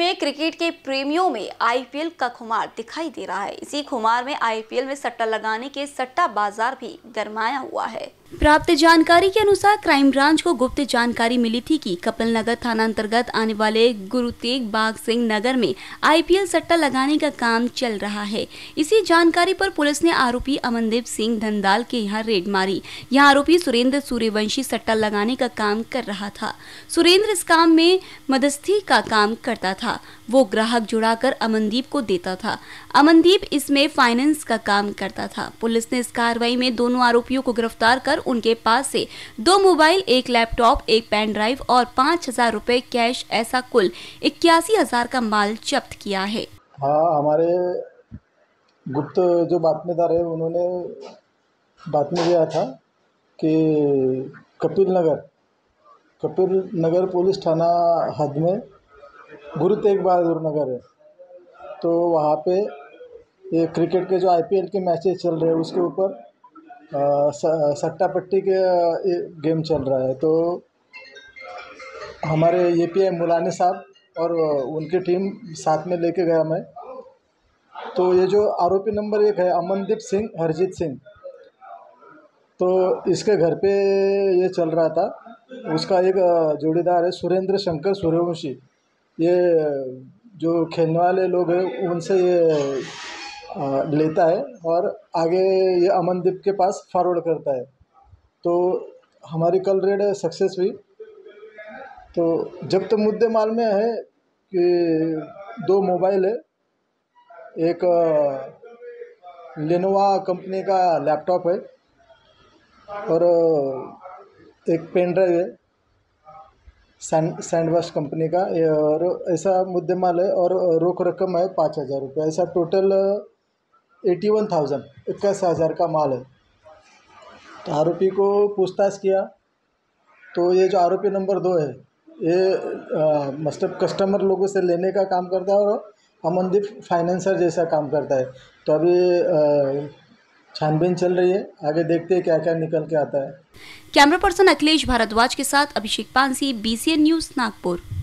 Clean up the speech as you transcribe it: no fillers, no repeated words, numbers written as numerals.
में क्रिकेट के प्रेमियों में आईपीएल का खुमार दिखाई दे रहा है। इसी खुमार में आईपीएल में सट्टा लगाने के सट्टा बाजार भी गरमाया हुआ है। प्राप्त जानकारी के अनुसार क्राइम ब्रांच को गुप्त जानकारी मिली थी कि कपिल नगर थाना अंतर्गत आने वाले गुरु तेग बहादुर सिंह नगर में आईपीएल सट्टा लगाने का काम चल रहा है। इसी जानकारी पर पुलिस ने आरोपी अमनदीप सिंह धंदाल के यहाँ रेड मारी। यहाँ आरोपी सुरेंद्र सूर्यवंशी सट्टा लगाने का काम कर रहा था। सुरेंद्र इस काम में मध्यस्थी का काम करता था। वो ग्राहक जुड़ाकर अमनदीप को देता था। अमनदीप इसमें फाइनेंस का काम करता था। पुलिस ने इस कार्रवाई में दोनों आरोपियों को गिरफ्तार कर उनके पास से 2 मोबाइल, 1 लैपटॉप, 1 पेन ड्राइव और 5,000 रुपए कैश, ऐसा कुल 81,000 का माल जब्त किया है। हाँ, हमारे गुप्त जो बातमीदार है उन्होंने बातमी दिया था कि कपिल नगर पुलिस थाना हद में गुरु तेग बहादुर नगर है, तो वहाँ पे ये क्रिकेट के जो आईपीएल के मैचेस चल रहे हैं उसके ऊपर सट्टा पट्टी के गेम चल रहा है। तो हमारे एपीआई मुलानी साहब और उनकी टीम साथ में लेके गया मैं। तो ये जो आरोपी नंबर 1 है अमनदीप सिंह हरजीत सिंह, तो इसके घर पे ये चल रहा था। उसका एक जोड़ीदार है सुरेंद्र शंकर सूर्यवंशी। ये जो खेलने वाले लोग हैं उनसे ये लेता है और आगे ये अमनदीप के पास फॉरवर्ड करता है। तो हमारी कल रेड सक्सेस हुई। तो जब तो मुद्दे माल में है कि 2 मोबाइल है, एक लेनोवा कंपनी का लैपटॉप है और एक पेन ड्राइव है सैंडवॉश कंपनी का, और ऐसा मुद्दे माल है। और रोक रकम है 5,000 रुपये। ऐसा टोटल 81,000 का माल है। तो आरोपी को पूछताछ किया तो ये जो आरोपी नंबर 2 है ये मतलब कस्टमर लोगों से लेने का काम करता है और अमनदीप फाइनेंसर जैसा काम करता है। तो अभी छानबीन चल रही है, आगे देखते हैं क्या क्या निकल के आता है। कैमरा पर्सन अखिलेश भारद्वाज के साथ अभिषेक पानसी, BCN न्यूज़, नागपुर।